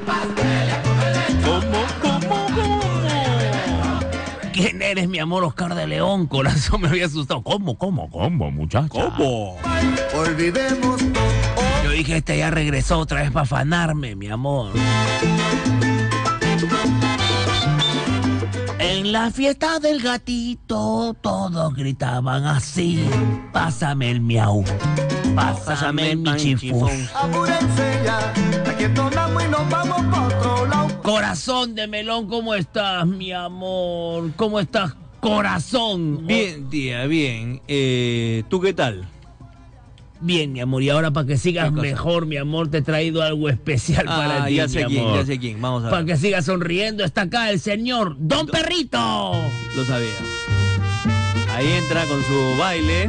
¿Cómo? ¿Quién eres, mi amor? Oscar de León, corazón, me había asustado. ¿Cómo, muchacha? ¿Cómo? Olvidemos. Yo dije, este ya regresó otra vez para afanarme, mi amor. En la fiesta del gatito todos gritaban así: pásame el miau, pásame el michifus. Apúrense ya, aquí entonamos y nos vamos pa' otro lado. Corazón de melón, ¿cómo estás, mi amor? ¿Cómo estás, corazón? Bien, tía, bien. ¿Tú qué tal? Bien, mi amor, y ahora para que sigas mejor, mi amor, te he traído algo especial para ti, ya sé mi amor. ya sé quién, vamos a ver. Para que sigas sonriendo, está acá el señor Don Perrito. Lo sabía. Ahí entra con su baile.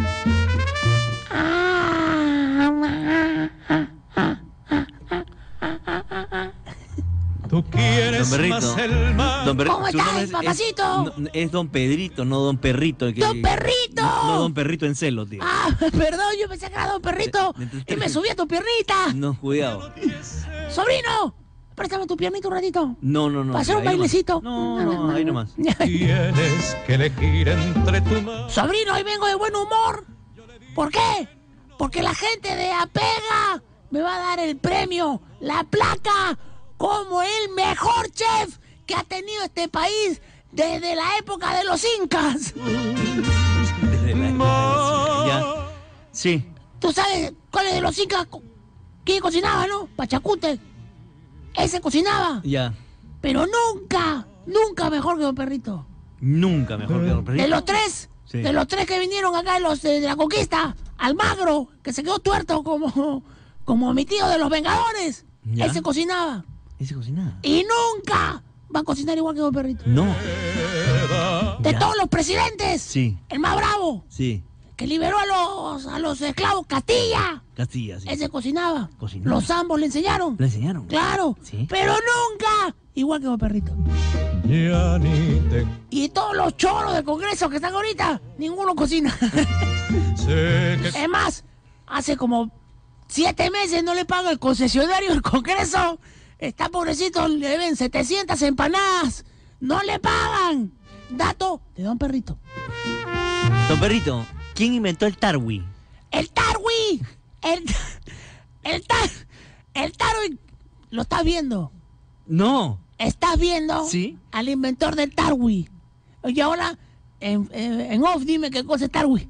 Tú quieres Don Perrito. más el mar. Don Perrito. ¿Cómo Su nombre estás, papacito? es Don Pedrito, no Don Perrito. ¡Don Perrito! No Don Perrito en celo, tío. Ah, perdón, yo pensé que era Don Perrito y me subí a tu piernita. No, cuidado. ¡Sobrino! Préstame tu piernita un ratito. No. ¿Para hacer un ahí nomás. bailecito? No, ahí nomás. Tienes que elegir entre tu mano. Sobrino, hoy vengo de buen humor. ¿Por qué? Porque la gente de Apega me va a dar el premio, la placa, como el mejor chef que ha tenido este país desde la época de los incas. Desde la época de ya. Sí. ¿Tú sabes cuál es de los incas? ¿Quién cocinaba, no? Pachacute. Ese cocinaba. Ya. Pero nunca mejor que Don Perrito. Nunca mejor que Don Perrito. De los tres, Sí. de los tres que vinieron acá de la conquista, Almagro, que se quedó tuerto como mi tío de los Vengadores. Ya. Ese cocinaba. ¿Ese cocinaba? Y nunca va a cocinar igual que Don Perrito. No. De Ya. todos los presidentes, Sí. el más bravo, Sí. que liberó a los esclavos, Castilla. Castilla, sí. Ese cocinaba. Cocinaba. Los zambos le enseñaron. ¿Le enseñaron? Claro. Sí. Pero nunca igual que Don Perrito. Ya ni te Y todos los choros del Congreso que están ahorita, ninguno cocina. sé que Es más, hace como 7 meses no le paga el concesionario del Congreso. Está pobrecito, le deben 700 empanadas. No le pagan. Dato de Don Perrito. Don Perrito, ¿quién inventó el tarwi? ¡El Tarwi! El Tarwi. ¿Lo estás viendo? No. ¿Estás viendo? Sí. Al inventor del Tarwi. Y ahora, en off, dime qué cosa es Tarwi.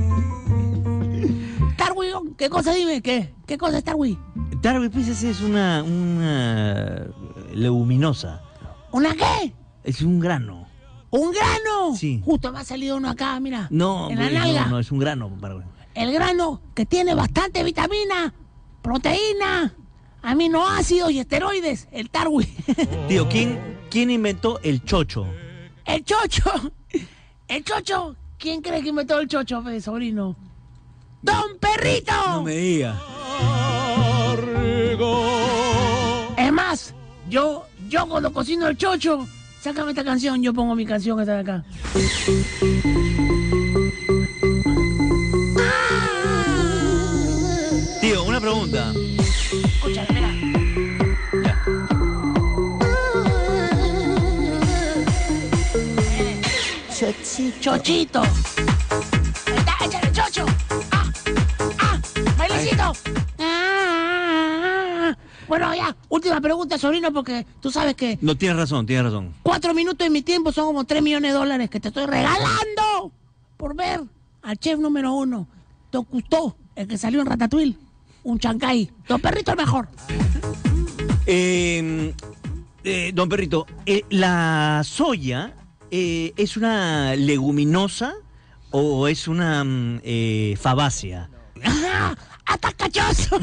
Tarwi, ¿qué cosa dime? ¿Qué cosa es Tarwi? Tarwi, pues, es una leguminosa. ¿Una qué? Es un grano. ¿Un grano? Sí. Justo me ha salido uno acá, mira. No, en la pues, nalga. no, es un grano, compadre. El grano que tiene bastante vitamina, proteína, aminoácidos y esteroides. El Tarwi. Tío, ¿quién inventó el chocho? El chocho. El chocho. ¿Quién cree que inventó el chocho, sobrino? ¡Don Perrito! No me diga. Es más, yo cuando cocino el chocho, sácame esta canción, yo pongo mi canción esta de acá. Tío, una pregunta. Escúchame, mira. Ya. Chochito. Ahí está, échale chocho. Bailecito. Bueno, ya, última pregunta, sobrino, porque tú sabes que No, tienes razón. 4 minutos de mi tiempo son como 3 millones de dólares que te estoy regalando por ver al chef número 1, Don Cousteau, el que salió en Ratatouille. Un chancay. Don Perrito el mejor. Don Perrito, ¿la soya es una leguminosa o es una fabácea? ¡Ah! ¡Hasta cachoso!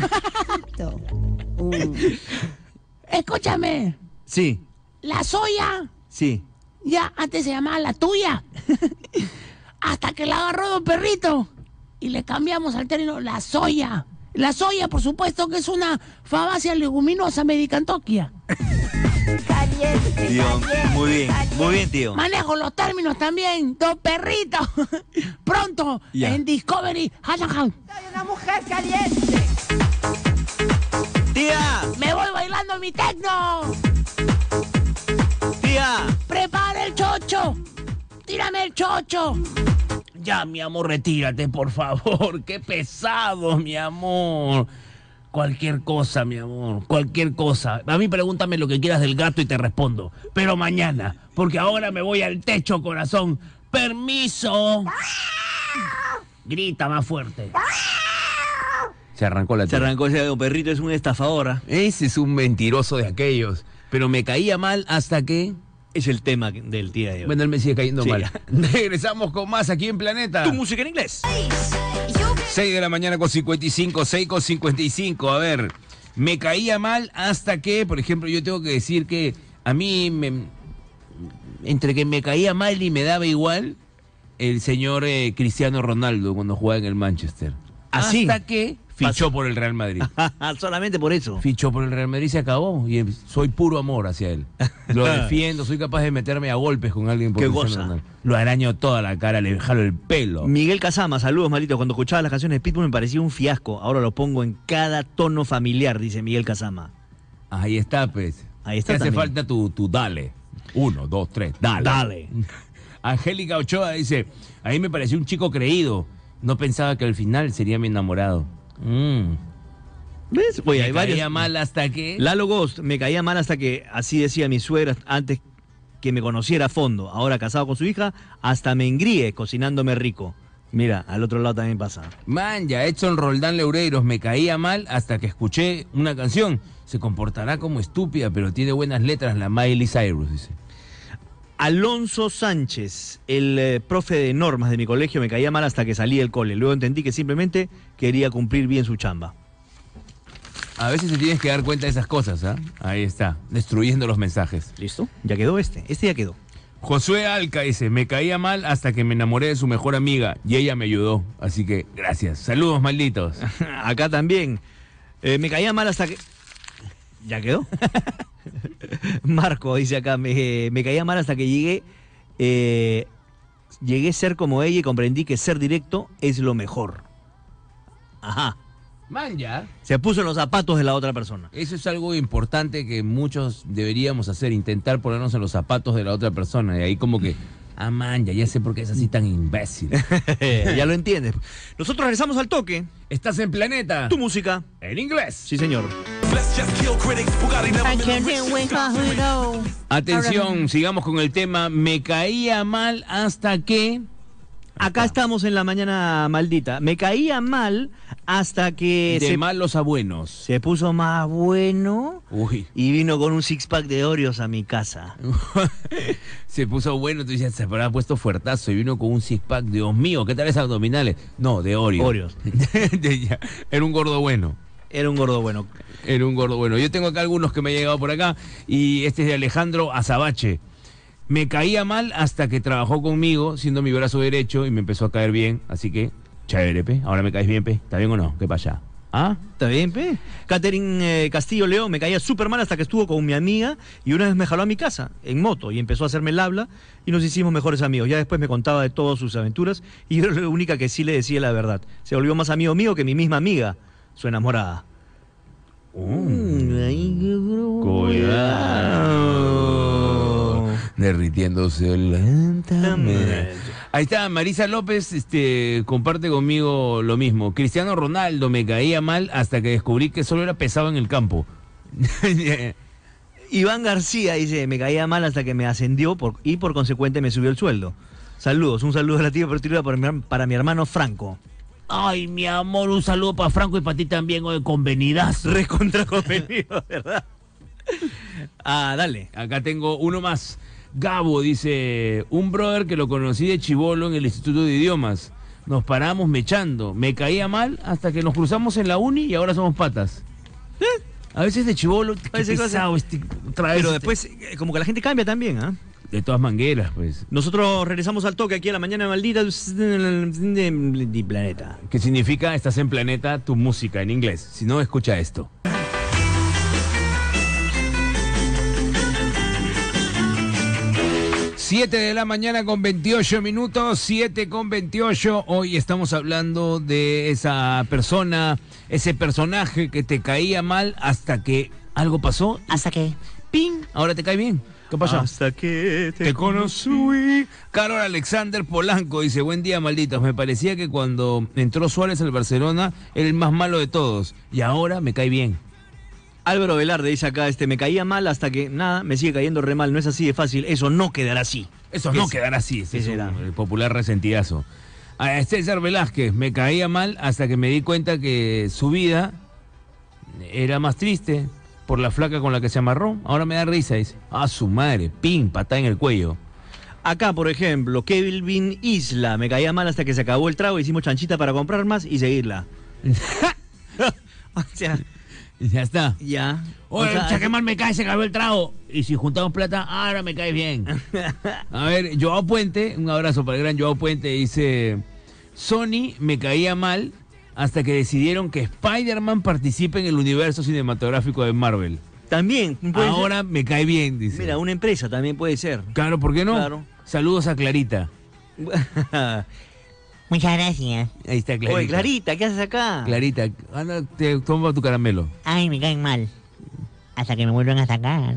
Escúchame, Sí, la soya sí. ya antes se llamaba la tuya. Hasta que la agarró Don Perrito y le cambiamos al término la soya. La soya, por supuesto, que es una fabácea leguminosa medicantoquia. Tío, muy bien, tío. Manejo los términos también, Don Perrito. Pronto, Ya. en Discovery. Hay una mujer caliente. ¡Tía! Me voy bailando quiero mi tecno. Tía. Prepara el chocho. Tírame el chocho. Ya, mi amor, retírate, por favor. Qué pesado, mi amor. Cualquier cosa, mi amor, cualquier cosa. A mí pregúntame lo que quieras del gato y te respondo. Pero mañana, porque ahora me voy al techo, corazón. ¡Permiso! Grita más fuerte. Se arrancó la Se tele. arrancó ese perrito, es un estafador. Ese es un mentiroso de aquellos. Pero me caía mal hasta que... Es el tema del día de hoy. Bueno, él me sigue cayendo Sí. mal. Regresamos con más aquí en Planeta. Tu música en inglés. 6 de la mañana con 55, 6 con 55. A ver, me caía mal hasta que, por ejemplo, yo tengo que decir que a mí, entre que me caía mal y me daba igual, el señor Cristiano Ronaldo cuando jugaba en el Manchester. ¿Así? Hasta que fichó por el Real Madrid. Solamente por eso. Fichó por el Real Madrid y se acabó. Y soy puro amor hacia él. Lo defiendo, soy capaz de meterme a golpes con alguien por Qué Cristiano goza. Ronaldo. Lo araño toda la cara, le jalo el pelo. Miguel Casama, saludos, malito. Cuando escuchaba las canciones de Pitbull me parecía un fiasco. Ahora lo pongo en cada tono familiar, dice Miguel Casama. Ahí está, pues. Ahí está Te hace también. falta tu dale. 1, 2, 3, dale. Dale. Angélica Ochoa dice, a mí me pareció un chico creído. No pensaba que al final sería mi enamorado. ¿Ves? Oye, hay Me varios. caía mal hasta que... Lalo Ghost, me caía mal hasta que, así decía mi suegra antes que me conociera a fondo. Ahora casado con su hija, hasta me engríe cocinándome rico. Mira, al otro lado también pasa. Man, ya Edson Roldán Leureiros, me caía mal hasta que escuché una canción. Se comportará como estúpida, pero tiene buenas letras, la Miley Cyrus, dice. Alonso Sánchez, el profe de normas de mi colegio, me caía mal hasta que salí del cole. Luego entendí que simplemente quería cumplir bien su chamba. A veces te tienes que dar cuenta de esas cosas, ¿ah? Ahí está, destruyendo los mensajes. ¿Listo? Ya quedó este ya quedó. Josué Alca dice, me caía mal hasta que me enamoré de su mejor amiga y ella me ayudó. Así que, gracias. Saludos, malditos. Acá también. Me caía mal hasta que... ¿Ya quedó? Marco dice acá, me caía mal hasta que llegué a ser como ella y comprendí que ser directo es lo mejor. Ajá. Man, ya. Se puso en los zapatos de la otra persona. Eso es algo importante que muchos deberíamos hacer, intentar ponernos en los zapatos de la otra persona. Y ahí como que, man, ya sé por qué es así tan imbécil. Ya lo entiendes. Nosotros regresamos al toque. Estás en Planeta. Tu música. En inglés. Sí, señor. Atención, sigamos con el tema. Me caía mal hasta que... Acá estamos en la mañana maldita. Me caía mal hasta que De malos a buenos. se puso más bueno Uy. y vino con un six-pack de Oreos a mi casa. Se puso bueno, tú dices, se habrá puesto fuertazo y vino con un six-pack. Dios mío, ¿qué tal esas abdominales? No, de Oreo. Oreos. Era un gordo bueno. Era un gordo bueno. Era un gordo bueno. Yo tengo acá algunos que me han llegado por acá y este es de Alejandro Azabache. Me caía mal hasta que trabajó conmigo siendo mi brazo derecho y me empezó a caer bien, así que chévere, pe. Ahora me caes bien, pe. ¿Está bien o no? ¿Qué pasa? ¿Ah? ¿Está bien, pe? Catherine Castillo León me caía súper mal hasta que estuvo con mi amiga y una vez me jaló a mi casa en moto y empezó a hacerme el habla y nos hicimos mejores amigos. Ya después me contaba de todas sus aventuras y yo era la única que sí le decía la verdad. Se volvió más amigo mío que mi misma amiga, su enamorada. Cuidado. Derritiéndose lentamente. Ahí está, Marisa López comparte conmigo lo mismo. Cristiano Ronaldo me caía mal hasta que descubrí que solo era pesado en el campo. Iván García dice, me caía mal hasta que me ascendió y por consecuente me subió el sueldo. Saludos, un saludo relativo para mi hermano Franco. Ay, mi amor, un saludo para Franco y para ti también, hoy convenidazo. Recontra convenido, ¿verdad? Ah, dale. Acá tengo uno más. Gabo dice, un brother que lo conocí de chibolo en el Instituto de Idiomas. Nos paramos mechando. Me caía mal hasta que nos cruzamos en la uni y ahora somos patas. A veces de chibolo, qué pesado otra vez Pero después, como que la gente cambia también, ¿ah? De todas mangueras, pues. Nosotros regresamos al toque aquí a la mañana maldita de Planeta. ¿Qué significa? Estás en Planeta, tu música en inglés. Si no, escucha esto. 7 de la mañana con 28 minutos, 7 con 28. Hoy estamos hablando de esa persona, ese personaje que te caía mal hasta que Algo pasó, ¿Hasta qué? ¡ping! Ahora te cae bien. ¿Qué pasó? Hasta que Te conocí. Carol Alexander Polanco dice, buen día, malditos. Me parecía que cuando entró Suárez al Barcelona era el más malo de todos. Y ahora me cae bien. Álvaro Velarde dice acá, me caía mal hasta que, nada, me sigue cayendo re mal. No es así de fácil, eso no quedará así. Eso ¿Qué no es? quedará así. Ese ¿Qué es será? el popular resentidazo. A César Velázquez, me caía mal hasta que me di cuenta que su vida era más triste por la flaca con la que se amarró. Ahora me da risa, dice. Ah, su madre, pin, patada en el cuello. Acá, por ejemplo, Kelvin Isla, me caía mal hasta que se acabó el trago, hicimos chanchita para comprar más y seguirla. O sea, Ya está. ya. Oye, O sea, pucha, qué mal me cae, se acabó el trago. Y si juntamos plata, ahora me cae bien. A ver, Joao Puente, un abrazo para el gran Joao Puente, dice, Sony me caía mal hasta que decidieron que Spider-Man participe en el universo cinematográfico de Marvel. También puede ser. Ahora me cae bien, dice. Mira, una empresa también puede ser. Claro, ¿por qué no? Claro. Saludos a Clarita. Muchas gracias. Ahí está Clarita. Oye, Clarita, ¿qué haces acá? Clarita, anda, toma tu caramelo. Ay, me caen mal. Hasta que me vuelvan a sacar.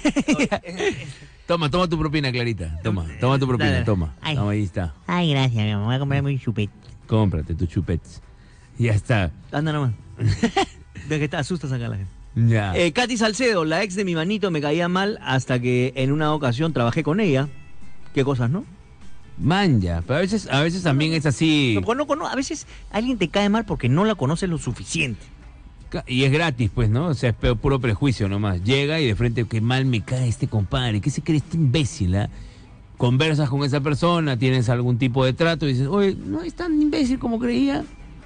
Toma tu propina, Clarita. Toma tu propina, Dale. toma. Ay. Ahí está. Ay, gracias, mi amor. Voy a comprarme un chupete. Cómprate tus chupets. Ya está. Anda nomás. Ve que te asustas acá la gente. Ya. Katy Salcedo, la ex de mi manito, me caía mal hasta que en una ocasión trabajé con ella. Qué cosas, ¿no? Manja, pero a veces también es así. A veces alguien te cae mal porque no la conoces lo suficiente. Y es gratis, pues, ¿no? O sea, es puro prejuicio nomás. Llega y de frente, qué mal me cae este compadre, ¿qué se cree este imbécil? ¿Ah? Conversas con esa persona, tienes algún tipo de trato y dices, oye, no es tan imbécil como creía.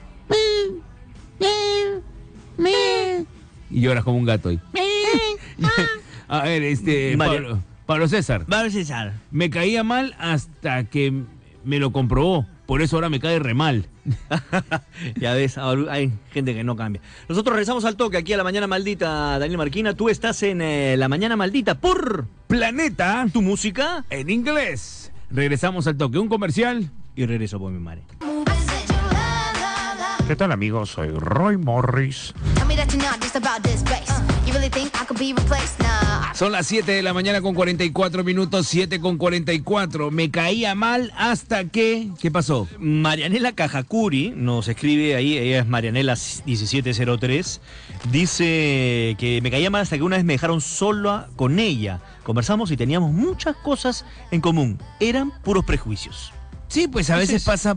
Y lloras como un gato ahí. A ver, Mario. Pablo César. Vamos César. Me caía mal hasta que me lo comprobó. Por eso ahora me cae re mal. Ya ves, ahora hay gente que no cambia. Nosotros regresamos al toque aquí a La Mañana Maldita, Daniel Marquina. Tú estás en La Mañana Maldita por Planeta tu música. en inglés. Regresamos al toque. Un comercial. Y regreso por mi madre. ¿Qué tal, amigos? Soy Roy Morris. Tell me that you're not just about this bass. You really think I could be replaced? Nah. Son las 7 de la mañana con 44 minutos, 7 con 44. Me caía mal hasta que... ¿Qué pasó? Marianela Cajacuri nos escribe ahí, ella es Marianela 1703, dice que me caía mal hasta que una vez me dejaron sola con ella. Conversamos y teníamos muchas cosas en común. Eran puros prejuicios. Sí, pues a veces pasa...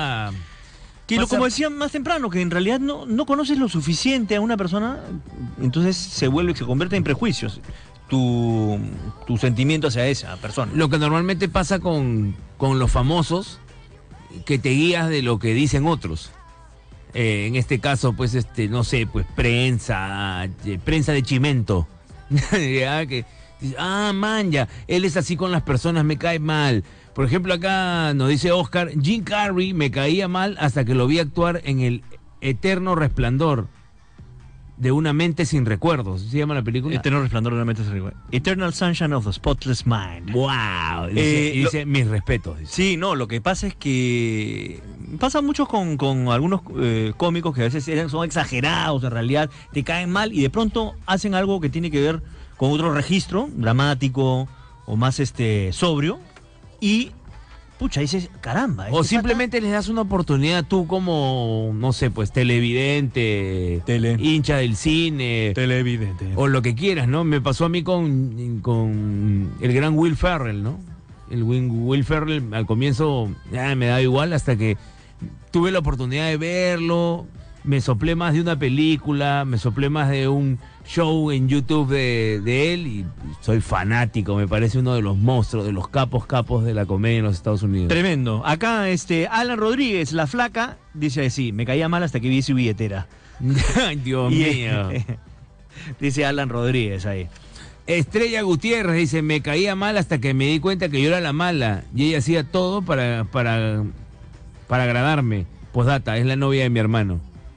Que como decía más temprano, que en realidad no conoces lo suficiente a una persona, entonces se convierte en prejuicios tu sentimiento hacia esa persona. Lo que normalmente pasa con los famosos, que te guías de lo que dicen otros. En este caso, pues, no sé, pues prensa de Chimento. Ya, que dice, manja, él es así con las personas, me cae mal. Por ejemplo, acá nos dice Oscar, Jim Carrey me caía mal hasta que lo vi actuar en El Eterno Resplandor de una mente sin recuerdos. ¿Se llama la película? Eterno Resplandor de una mente sin recuerdos. Eternal Sunshine of the Spotless Mind. ¡Wow! Dice mis respetos. Dice. Sí, no, lo que pasa es que pasa mucho con algunos cómicos que a veces son exagerados, en realidad te caen mal y de pronto hacen algo que tiene que ver con otro registro dramático o más sobrio y pucha, dices, caramba. O simplemente les das una oportunidad tú como, no sé, pues televidente, hincha del cine, televidente o lo que quieras, ¿no? Me pasó a mí con el gran Will Ferrell, ¿no? El Will Ferrell al comienzo me daba igual hasta que tuve la oportunidad de verlo, me soplé más de una película, me soplé más de un show en YouTube de él y soy fanático, me parece uno de los monstruos, de los capos de la comedia en los Estados Unidos. Tremendo. Acá Alan Rodríguez, la flaca, dice así, me caía mal hasta que vi su billetera. Ay, Dios mío. Dice Alan Rodríguez ahí. Estrella Gutiérrez dice, me caía mal hasta que me di cuenta que yo era la mala y ella hacía todo para agradarme. Postdata, es la novia de mi hermano.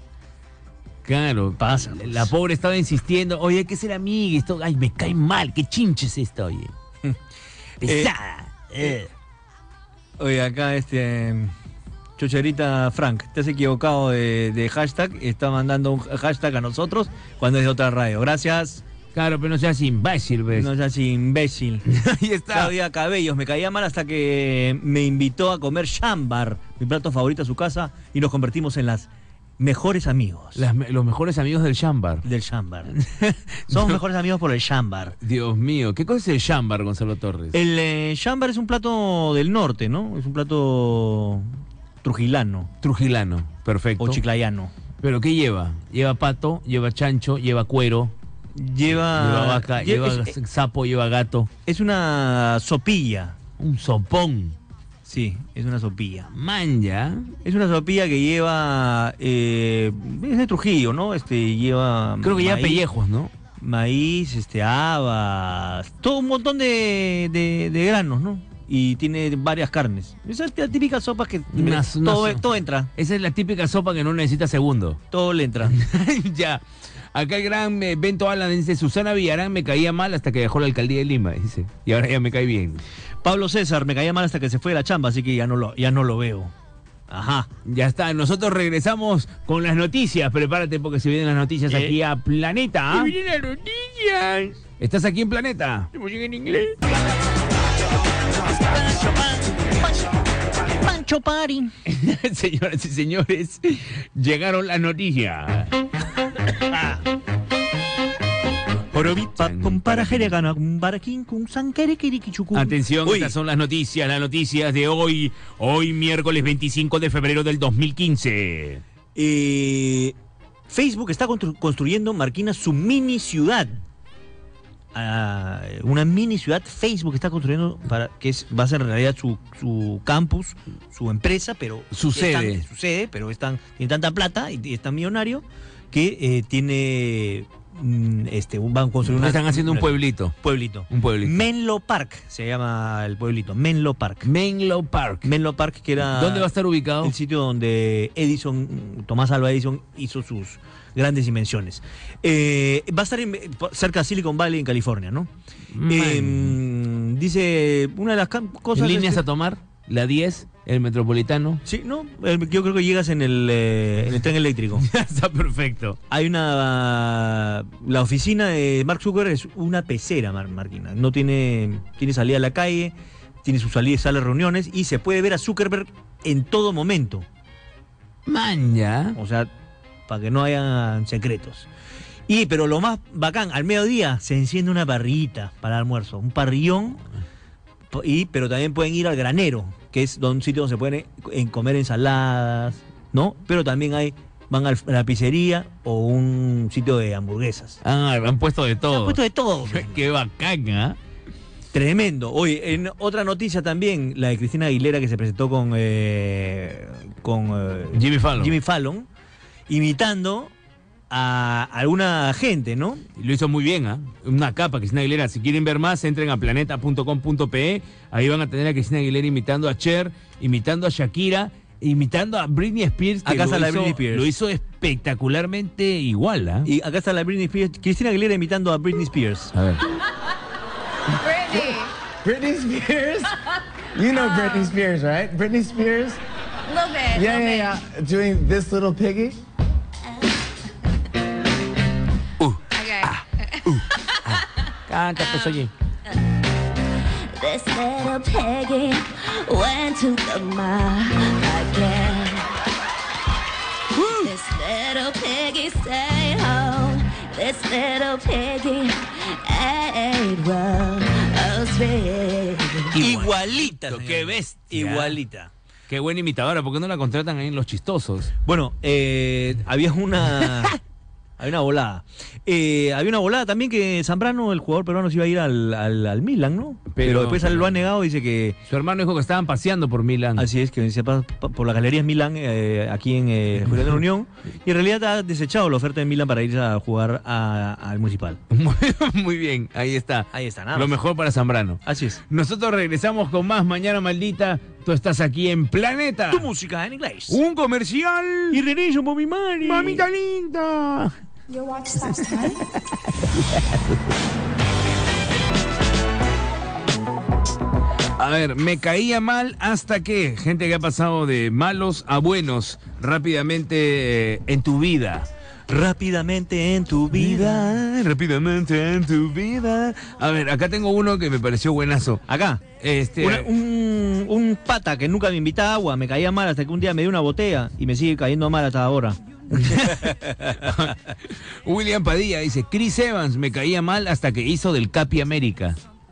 Claro, pasa. La pobre estaba insistiendo, oye, hay que ser amiga, esto, ay, me cae mal, qué chinche es esto, oye. Pesada. Oye, acá Chocherita Frank, te has equivocado de hashtag, está mandando un hashtag a nosotros cuando es de otra radio. Gracias. Claro, pero no seas imbécil, ¿ves? No seas imbécil. Ahí está. Claudia Cabellos, me caía mal hasta que me invitó a comer chambar, mi plato favorito a su casa, y nos convertimos en las mejores amigos Los mejores amigos del chambar. del chambar. Somos mejores amigos por el chambar. Dios mío, ¿qué cosa es el chambar, Gonzalo Torres? El chambar es un plato del norte, ¿no? Es un plato trujilano Trujilano, perfecto. o chiclayano. ¿Pero qué lleva? Lleva pato, lleva chancho, lleva cuero, lleva vaca, lleva sapo, lleva gato. Es una sopilla. Un sopón. Sí, es una sopilla. Manja. Es una sopilla que lleva... es de Trujillo, ¿no? Lleva... Creo que lleva maíz, pellejos, ¿no? Maíz, habas, todo un montón de granos, ¿no? Y tiene varias carnes. Esa es la típica sopa que todo entra, Esa es la típica sopa que no necesita segundo. todo le entra. Ya. Acá el gran Bento Alan dice, Susana Villarán me caía mal hasta que dejó la alcaldía de Lima, dice. Y ahora ya me cae bien. Pablo César me caía mal hasta que se fue de la chamba, así que ya no lo veo. Ajá. Ya está, nosotros regresamos con las noticias. Prepárate porque se vienen las noticias aquí a Planeta. ¡Se vienen las noticias! ¿Estás aquí en Planeta? Música en inglés. Pancho Party. Señoras y señores, llegaron las noticias. Atención, Uy. estas son las noticias de hoy, miércoles 25 de febrero del 2015. Facebook está construyendo, Marquina, su mini ciudad. Una mini ciudad. Facebook está construyendo va a ser en realidad su campus, su empresa, pero Su sede. pero tiene tanta plata y es tan millonario que van a construir Están haciendo un pueblito. Un pueblito. Menlo Park se llama el pueblito. Menlo Park. Menlo Park. Menlo Park, que era ¿Dónde va a estar ubicado? el sitio donde Tomás Alva Edison hizo sus grandes invenciones. Va a estar cerca de Silicon Valley, en California, ¿no? Dice, una de las cosas... ¿Líneas a tomar? La 10, el Metropolitano. Sí, no, yo creo que llegas en el tren eléctrico. Ya está perfecto. Hay la oficina de Mark Zuckerberg es una pecera, Marquina. No tiene salida a la calle, tiene su salida y sala de reuniones, y se puede ver a Zuckerberg en todo momento. Manja. O sea, para que no hayan secretos. Pero lo más bacán, al mediodía se enciende una parrillita para el almuerzo, un parrillón, pero también pueden ir al granero, que es un sitio donde se pueden comer ensaladas, ¿no? Pero también van a la pizzería o un sitio de hamburguesas. Han puesto de todo. Han puesto de todo. Qué bacán, ¿ah? Tremendo. Oye, en otra noticia también, la de Cristina Aguilera, que se presentó con Jimmy Fallon. Imitando a alguna gente, ¿no? Lo hizo muy bien, ¿ah? Una capa, Cristina Aguilera. Si quieren ver más, entren a planeta.com.pe. Ahí van a tener a Cristina Aguilera imitando a Cher, imitando a Shakira, imitando a Britney Spears. Que acá está la Britney Spears. Lo hizo espectacularmente igual, ¿ah? Y acá está la Britney Spears. Cristina Aguilera imitando a Britney Spears. A ver. Britney Spears? You know Britney Spears, right? Britney Spears? A little bit. Yeah. Doing this little piggy? Okay. Canta, pues, oye. This little piggy went to the market. This little piggy stayed home. This little piggy ate roast Igualita, señor. Qué bestia. Igualita. Qué buena imitadora. ¿Por qué no la contratan ahí en Los Chistosos? Bueno, había una volada. Había una volada también que Zambrano, el jugador peruano, se iba a ir al Milan, ¿no? Pero después lo ha negado, dice que... Su hermano dijo que estaban paseando por Milán. Así es, que se pasa por las galerías Milán, aquí en Julián de la Unión, y en realidad ha desechado la oferta de Milán para irse a jugar al Municipal. Muy bien, ahí está. Ahí está, nada Lo más. mejor para Zambrano. Así es. Nosotros regresamos con más Mañana Maldita. Tú estás aquí en Planeta. Tu música en inglés. Un comercial. Y regreso, Bobby Mari. Mamita linda. Your watch stops time. A ver, me caía mal hasta que, gente que ha pasado de malos a buenos rápidamente en tu vida. Rápidamente en tu vida. Rápidamente en tu vida. A ver, acá tengo uno que me pareció buenazo. Acá. Un pata que nunca me invita a agua, me caía mal hasta que un día me dio una botella y me sigue cayendo mal hasta ahora. William Padilla dice, Chris Evans me caía mal hasta que hizo del Capi América.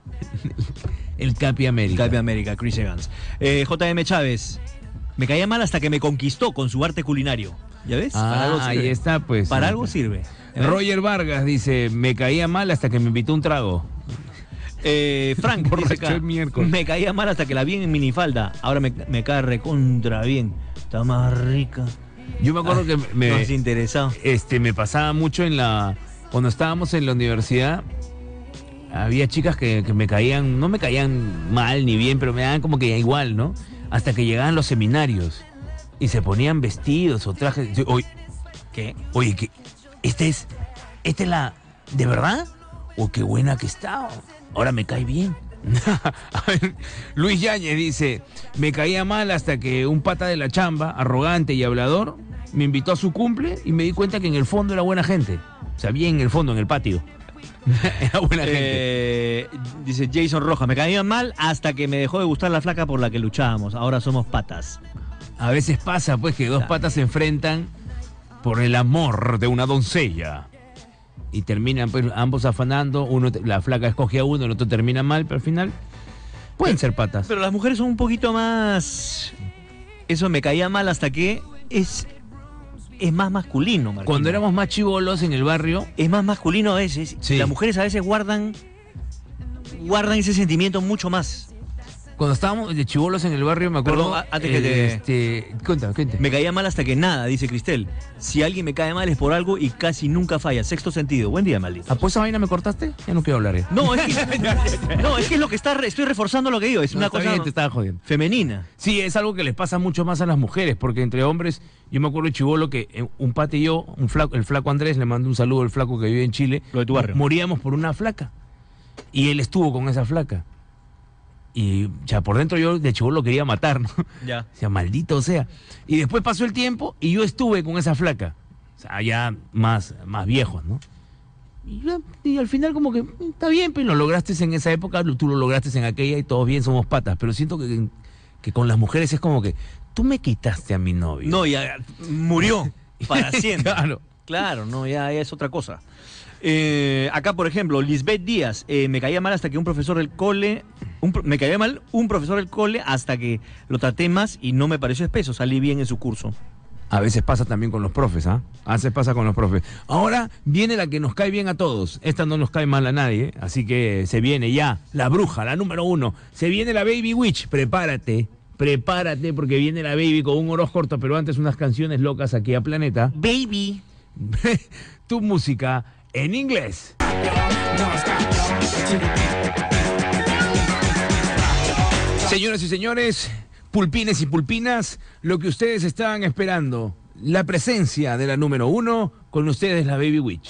El Capi América. Capi América, Chris Evans. J.M. Chávez, me caía mal hasta que me conquistó con su arte culinario. ¿Ya ves? Ahí está, pues. Para algo sirve. Roger Vargas dice, me caía mal hasta que me invitó un trago. Frank dice acá, me caía mal hasta que la vi en minifalda. Ahora me cae recontra bien. Está más rica. Yo me acuerdo que me has interesado. Me pasaba mucho cuando estábamos en la universidad. Había chicas que me caían, no me caían mal ni bien, pero me daban como que igual, ¿no? Hasta que llegaban los seminarios y se ponían vestidos o trajes. Oye, ¿qué? Oye, ¿esta es la de verdad? Oh, qué buena que está. Ahora me cae bien. A ver, Luis Yáñez dice, me caía mal hasta que un pata de la chamba, arrogante y hablador, me invitó a su cumple y me di cuenta que en el fondo era buena gente. O sea, bien en el fondo, en el patio. Era buena gente. Dice Jason Rojas, me caía mal hasta que me dejó de gustar la flaca por la que luchábamos. Ahora somos patas. A veces pasa, pues, que dos patas se enfrentan por el amor de una doncella. Y terminan pues ambos afanando, la flaca escoge a uno, el otro termina mal, pero al final pueden ser patas. Pero las mujeres son un poquito más... Eso me caía mal hasta que es más masculino, Marquino. Cuando éramos más chibolos en el barrio... Es más masculino a veces. Sí. Las mujeres a veces guardan ese sentimiento mucho más. Cuando estábamos de chibolos en el barrio, me acuerdo... Perdón, antes que Cuéntame. Me caía mal hasta que nada, dice Cristel. Si alguien me cae mal es por algo y casi nunca falla. Sexto sentido. Buen día, maldito. ¿Ah, pues esa vaina me cortaste? Ya no quiero hablar. No, es que es lo que estoy reforzando lo que digo. Es una cosa bien, te estaba jodiendo. Femenina. Sí, es algo que les pasa mucho más a las mujeres, porque entre hombres, yo me acuerdo de chibolo que un pata y yo, el flaco Andrés, le mandó un saludo al flaco que vive en Chile. Lo de tu barrio. Moríamos por una flaca. Y él estuvo con esa flaca. Y ya por dentro yo de chibolo lo quería matar, ¿no? Ya. O sea, maldito sea. Y después pasó el tiempo y yo estuve con esa flaca. O sea, ya más viejos, ¿no? Y al final como que está bien, pero lo lograste en esa época, tú lo lograste en aquella y todos bien somos patas. Pero siento que con las mujeres es como que tú me quitaste a mi novio. No, ya murió para siempre. Claro, no, ya es otra cosa. Acá, por ejemplo, Lisbeth Díaz, me caía mal hasta que un profesor del cole, me caía mal un profesor del cole hasta que lo traté más y no me pareció espeso, salí bien en su curso. A veces pasa también con los profes, ¿ah? A veces pasa con los profes. Ahora viene la que nos cae bien a todos. Esta no nos cae mal a nadie, así que se viene ya la bruja, la número 1. Se viene la Baby Witch, prepárate porque viene la Baby con un oro corto, pero antes unas canciones locas aquí a Planeta. Baby. Tu música en inglés. Señoras y señores, pulpines y pulpinas, lo que ustedes estaban esperando, la presencia de la número 1, con ustedes la Baby Witch.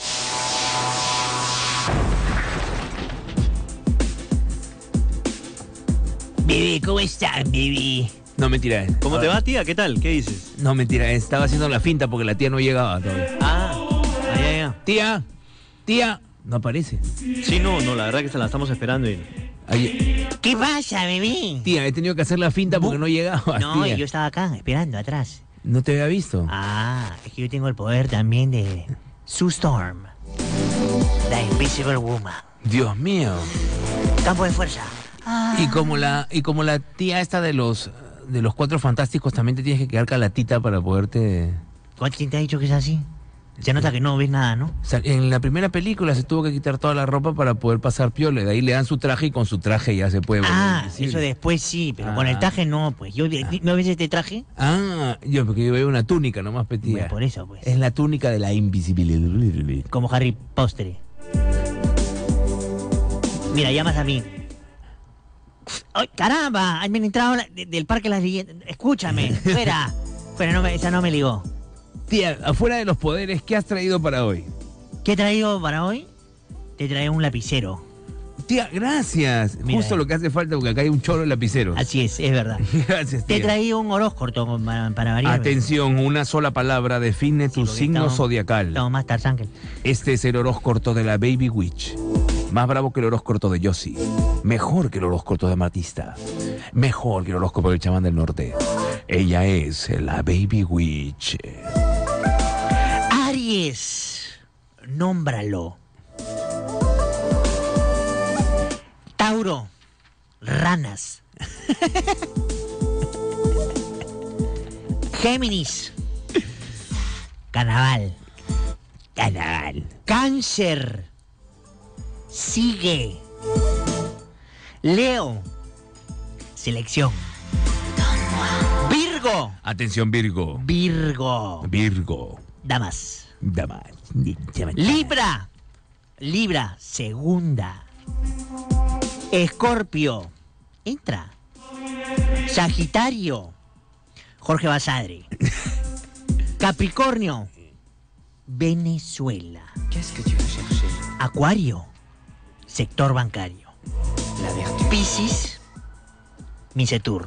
Baby, ¿cómo estás, baby? No, mentira. ¿Cómo te va, tía? ¿Qué tal? ¿Qué dices? No, mentira, estaba haciendo la finta porque la tía no llegaba todavía. Ya. Tía, no aparece. Sí, no, la verdad que se la estamos esperando. ¿Qué pasa, bebé? Tía, he tenido que hacer la finta porque no llegaba. No, tía. yo estaba acá, esperando, atrás. No te había visto. Es que yo tengo el poder también de Sue Storm, la Invisible Woman. Dios mío. Campo de fuerza. Y como la tía esta de los Cuatro Fantásticos, también te tienes que quedar calatita para poderte... ¿Quién te ha dicho que es así? Se nota que no ves nada, ¿no? O sea, en la primera película se tuvo que quitar toda la ropa para poder pasar piola. De ahí le dan su traje y con su traje ya se puede volver invisible. Eso después sí, pero con el traje no, pues. ¿No ves este traje? Porque yo veo una túnica nomás, petía. Bueno, por eso, pues. Es la túnica de la invisibilidad. Como Harry Potter. Mira, llamas a mí. ¡Ay, caramba! Me han entrado del Parque Las Leyendas. Escúchame, fuera. Esa no me ligó. Tía, afuera de los poderes, ¿qué has traído para hoy? ¿Qué he traído para hoy? Te traigo un lapicero. Tía, gracias. Mira, Justo lo que hace falta porque acá hay un chorro de lapiceros. Así es verdad. Gracias, Te he tía. traído un horóscopo para variar. Atención, una sola palabra define tu porque signo estamos- zodiacal. Estamos más Tarzán que... Este es el horóscopo de la Baby Witch. Más bravo que el horóscopo de Yossi. Mejor que el horóscopo de Matista. Mejor que el horóscopo del chamán del norte. Ella es la Baby Witch. Aries, nómbralo. Tauro, ranas. Géminis, carnaval. Canal. Cáncer, sigue. Leo, selección. Virgo, Atención, Virgo. Virgo, damas. Libra, Libra, segunda. Escorpio, entra. Sagitario, Jorge Basadre. Capricornio, Venezuela. Acuario, sector bancario. Piscis, Misetur.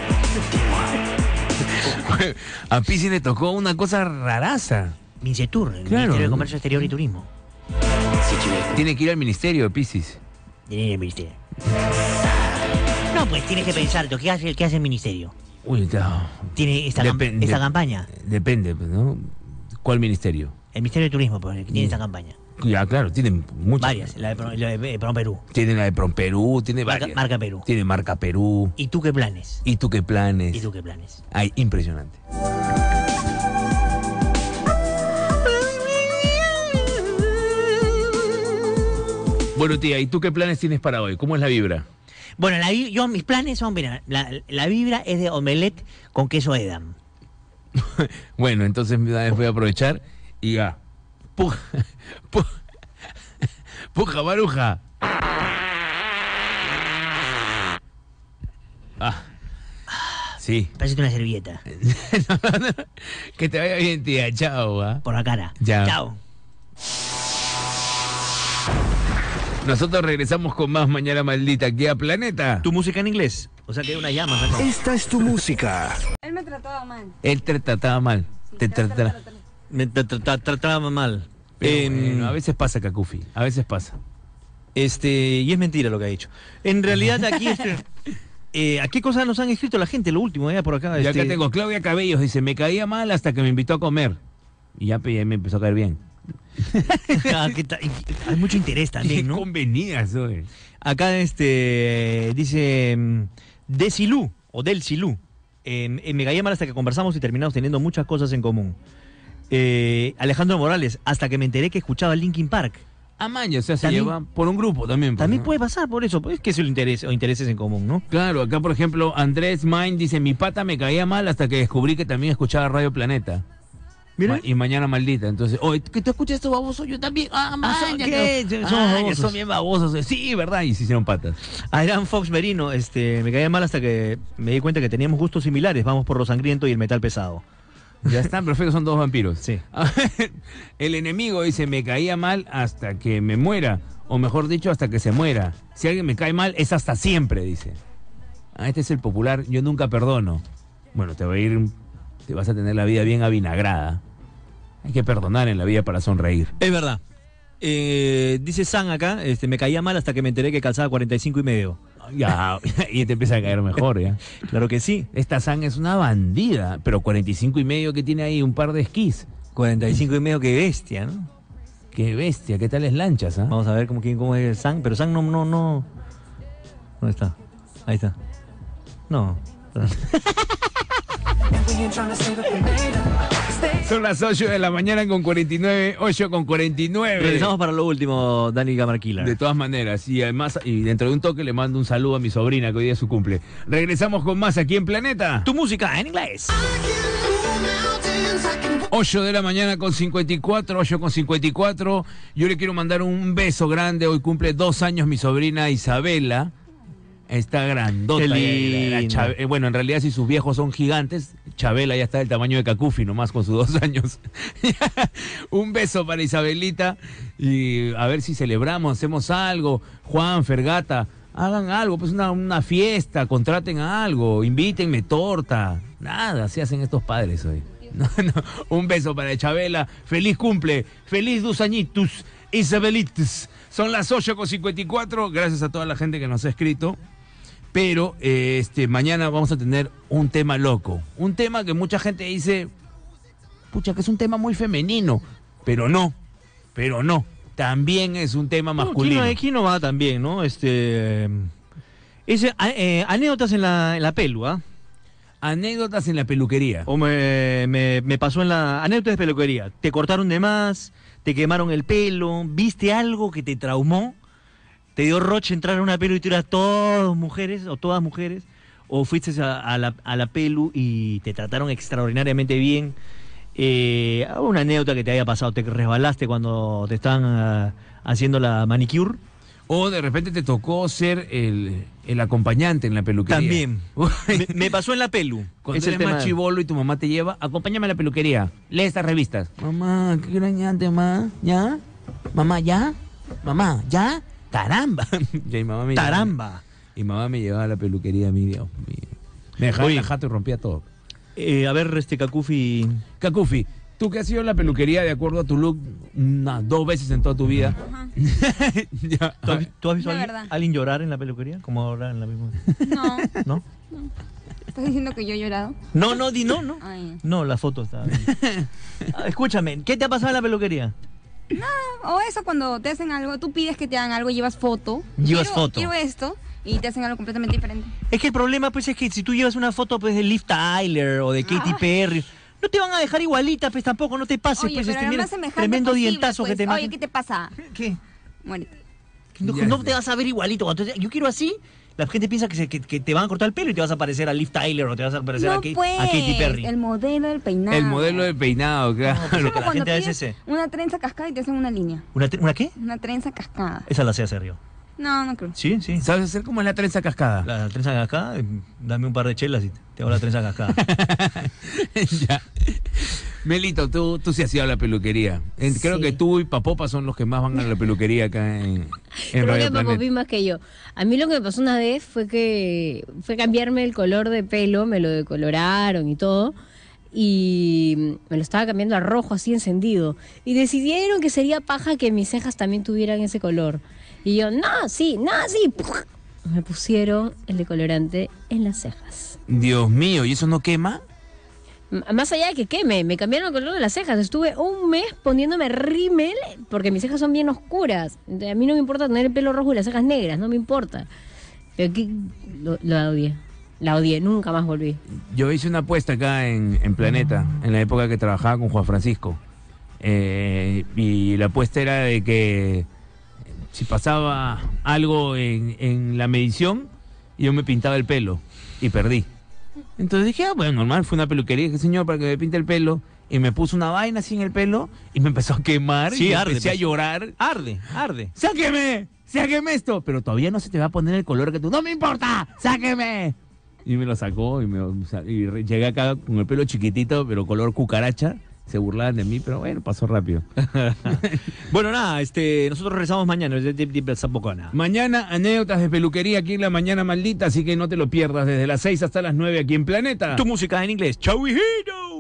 A Piscis le tocó una cosa raraza. Misetur, el Claro. Ministerio de Comercio Exterior y Turismo. Tiene que ir al ministerio de Piscis. Tiene el ministerio. No, pues tienes que pensar, ¿qué hace el ministerio? Uy, no. Tiene esta campaña. Depende, pues, ¿no? ¿Cuál ministerio? El Ministerio de Turismo, pues, el que tiene esta campaña. Ya, claro, tienen muchas. Varias, la de Prom Perú. Tiene la de Perú, tiene Marca- varias. Marca Perú. Tiene marca Perú. ¿Y tú qué planes? ¿Y tú qué planes? ¿Y tú qué planes? Ay, impresionante. Bueno, tía, ¿y tú qué planes tienes para hoy? ¿Cómo es la vibra? Bueno, yo mis planes son, mira, la vibra es de omelette con queso Edam. Bueno, entonces una vez voy a aprovechar y ya. Puja, puja, puja, maruja. Ah, sí. Parece una servilleta. Que te vaya bien, tía. Chao. ¿Ah? Por la cara. Ya. Chao. Nosotros regresamos con más Mañana Maldita aquí a Planeta. Tu música en inglés. O sea que hay una llama. acá. Esta es tu música. Él me trataba mal. Él te trataba mal. Te trataba. Me trataba mal. Pero bueno, a veces pasa, Cacufi. A veces pasa. Y es mentira lo que ha dicho. En realidad aquí ¿a qué cosas nos han escrito la gente? Lo último, ya por acá. Yo acá tengo Claudia Cabellos, dice, me caía mal hasta que me invitó a comer. Y ya me empezó a caer bien. Hay mucho interés también, ¿no? Convenías, oye. Acá dice Desilú o Del Silú. Me caía mal hasta que conversamos y terminamos teniendo muchas cosas en común. Alejandro Morales, hasta que me enteré que escuchaba Linkin Park. Amaño, o sea, se También- lleva por un grupo también. pues, También ¿no? puede pasar por eso, pues que es el interés o intereses en común, ¿no? Claro, acá por ejemplo Andrés Main dice, mi pata me caía mal hasta que descubrí que también escuchaba Radio Planeta. Mira. Y Mañana Maldita. Entonces, oye, ¿que tú escuchas esto baboso? Yo también. Ah, maña, ¿qué? que- Somos Ah, babosos. son bien babosos. Sí, ¿verdad? Y se hicieron patas. Adrián Fox Merino, me caía mal hasta que me di cuenta que teníamos gustos similares. Vamos por lo sangriento y el metal pesado. Ya están, perfecto, son dos vampiros. Sí. A ver, el enemigo dice, me caía mal hasta que me muera. O mejor dicho, hasta que se muera. Si alguien me cae mal, es hasta siempre, dice. Ah, este es el popular, yo nunca perdono. Bueno, te vas a tener la vida bien avinagrada. Hay que perdonar en la vida para sonreír. Es verdad. Dice San acá, me caía mal hasta que me enteré que calzaba 45 y medio. Ya, y te empieza a caer mejor, ya. Claro que sí. Esta San es una bandida, pero 45 y medio que tiene ahí un par de esquís. 45 y medio, qué bestia, ¿no? Qué bestia, qué tales lanchas, ¿ah? Vamos a ver cómo es San, pero San no. ¿Dónde está? Ahí está. No. Son las 8 de la mañana con 49, 8 con 49. Regresamos para lo último, Dani Gamarquila. De todas maneras, y además, y dentro de un toque le mando un saludo a mi sobrina que hoy día es su cumple. Regresamos con más aquí en Planeta. Tu música en inglés. 8 de la mañana con 54, 8 con 54. Yo le quiero mandar un beso grande. Hoy cumple 2 años mi sobrina Isabela. Está grandota. Qué La lindo. Bueno, en realidad si sus viejos son gigantes, Chabela ya está del tamaño de Cacufi nomás con sus 2 años. Un beso para Isabelita y a ver si celebramos, hacemos algo. Juan, Fergata, hagan algo, pues una fiesta, contraten algo, invítenme torta. Nada, se hacen estos padres hoy. No. Un beso para Chabela, feliz cumple, feliz 2 añitos, Isabelitos. Son las 8:54, gracias a toda la gente que nos ha escrito. Pero mañana vamos a tener un tema loco. Un tema que mucha gente dice, pucha, que es un tema muy femenino. Pero no. También es un tema masculino. Aquí no va también, ¿no? Anécdotas en la pelu, ¿ah? Anécdotas en la peluquería. O me pasó en la anécdotas de peluquería. Te cortaron de más, te quemaron el pelo, viste algo que te traumó, te dio roche entrar a una pelu y tú eras todas mujeres, o fuiste a la pelu y te trataron extraordinariamente bien. Una anécdota que te haya pasado, te resbalaste cuando te estaban haciendo la manicure. O de repente te tocó ser el acompañante en la peluquería. También. Me pasó en la pelu. Cuando Es el eres más tema. chibolo y tu mamá te lleva, acompáñame a la peluquería. Lee estas revistas. Mamá, qué grañante, mamá. ¿Ya? Mamá, ¿ya? Mamá, ¿ya? ¡Caramba! Y mi mamá me Taramba. Y mamá me llevaba a la peluquería, mi Dios mío. Me dejaba en Oye. la jato y rompía todo. A ver, Cacufi. Cacufi, tú que has ido a la peluquería de acuerdo a tu look 2 veces en toda tu vida. Ya. ¿Tú has visto De a verdad. alguien llorar en la peluquería? Como ahora en la misma. No, ¿No? ¿estás diciendo que yo he llorado? No. Ay. No, la foto está. Escúchame, ¿qué te ha pasado en la peluquería? O eso cuando te hacen algo, tú pides que te hagan algo, llevas foto. Llevas foto. Quiero esto y te hacen algo completamente diferente. Es que el problema, pues, es que si tú llevas una foto, pues, de Liv Tyler o de Katy Perry, no te van a dejar igualita, pues, tampoco, no te pases, Oye, pues, pero lo mira, más semejante tremendo posible, dientazo pues. que te Oye, meten. ¿qué te pasa? ¿Qué? Muérete. No te vas a ver igualito. Entonces, yo quiero así. La gente piensa que te van a cortar el pelo y te vas a parecer a Liv Tyler o te vas a parecer No, a pues, Katy Perry. el modelo del peinado. El modelo de peinado, claro. No, Es pues, como que la cuando gente a veces pides se... una trenza cascada y te hacen una línea. ¿Una qué? Una trenza cascada. Esa la sé hacer yo. No, no creo. Sí. ¿Sabes hacer como es la trenza cascada? La trenza cascada, dame un par de chelas y te hago la trenza cascada. Ya. Melito, tú sí has ido a la peluquería. Creo Sí. que tú y Papopa son los que más van a la peluquería acá en Creo Radio que Papo Planet. Pi más que yo. A mí lo que me pasó una vez fue cambiarme el color de pelo, me lo decoloraron y todo, y me lo estaba cambiando a rojo así encendido. Y decidieron que sería paja que mis cejas también tuvieran ese color. Y yo, no, sí. ¡Puf! Me pusieron el decolorante en las cejas. Dios mío, ¿y eso no quema? Más allá de que queme, me cambiaron el color de las cejas. Estuve un mes poniéndome rímel porque mis cejas son bien oscuras. A mí no me importa tener el pelo rojo y las cejas negras, no me importa. Pero aquí la odié. La odié, nunca más volví. Yo hice una apuesta acá en Planeta, en la época que trabajaba con Juan Francisco. Y la apuesta era de que si pasaba algo en la medición, yo me pintaba el pelo y perdí. Entonces dije, bueno, normal, fue una peluquería, dije, señor, para que me pinte el pelo. Y me puso una vaina así en el pelo y me empezó a quemar. Sí, y arde, empecé a pues. llorar. Arde. ¡Sáqueme! ¡Sáqueme esto! Pero todavía no se te va a poner el color que tú... ¡No me importa! ¡Sáqueme! Y me lo sacó y llegué acá con el pelo chiquitito, pero color cucaracha. Se burlaban de mí, pero bueno, pasó rápido. Bueno, nada, nosotros regresamos mañana. Mañana, anécdotas de peluquería aquí en La Mañana Maldita, así que no te lo pierdas desde las 6 hasta las 9 aquí en Planeta. Tu música en inglés. ¡Chau, hijito!